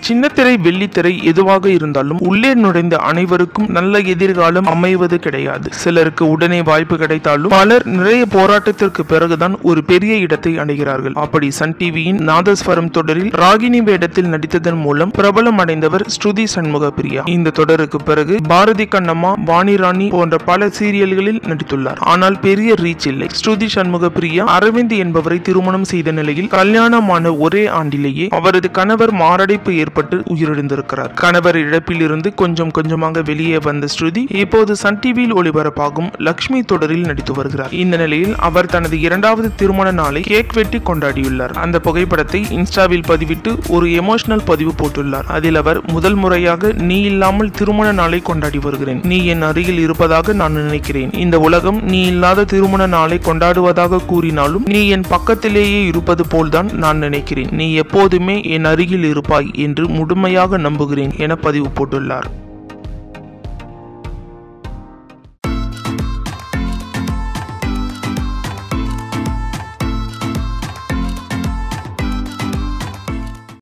சின்னத்திரை வெள்ளித்திரை எதுவாக இருந்தாலும் உள்ளே நுழைந்த அனைவருக்கும் நல்ல எதிர்காலம் அமைவது கிடையாது. சிலருக்கு உடனே வாய்ப்பு கிடைத்தாலும் பலர் நிறைய போராட்டத்திற்கு பிறகுதான் ஒரு பெரிய இடத்தை அடைகிறார்கள். அப்படி சன் டிவியின் நாதஸ்வரம் தொடரில் ராகினி வேடத்தில் நடித்ததன் மூலம் பிரபலம் அடைந்தவர் ஸ்ருதி சண்முகப்பிரியா. இந்த தொடருக்கு பிறகு பாரதி கண்ணம்மா, வாணிராணி போன்ற பல சீரியல்களில் நடித்துள்ளார். ஆனால் பெரிய ரீச் இல்லை. ஸ்ருதி சண்முகப்பிரியா அரவிந்த் என்பவரை திருமணம் செய்த நிலையில் கல்யாணமான ஒரே ஆண்டிலேயே அவரது கணவர் மாரடைப்பு ஏற்பட்டு உயிரிழந்திருக்கிறார். கணவர் இழப்பில் இருந்து கொஞ்சம் கொஞ்சமாக வெளியே வந்த ஸ்ருதி இப்போது சன் டிவியில் ஒளிபரப்பாகும் லக்ஷ்மி தொடரில் நடித்து வருகிறார். இந்த நிலையில் அவர் தனது இரண்டாவது திருமண நாளை கேக் வெட்டி கொண்டாடியுள்ளார். அந்த புகைப்படத்தை இன்ஸ்டாவில் பதிவிட்டு ஒரு எமோஷனல் பதிவு போட்டுள்ளார். அதில் அவர் முதல் முறையாக நீ இல்லாமல் திருமண நாளை கொண்டாடி வருகிறேன். நீ என் அருகில் இருப்பதாக நான் நினைக்கிறேன். இந்த உலகம் நீ இல்லாத திருமண நாளை கொண்டாடுவதாக கூறினாலும் நீ என் பக்கத்திலேயே இருப்பது போல்தான் நான் நினைக்கிறேன். நீ எப்போதுமே என் அருகில் இருப்பாய் என்று முழுமையாக நம்புகிறேன் என பதிவு போட்டுள்ளார்.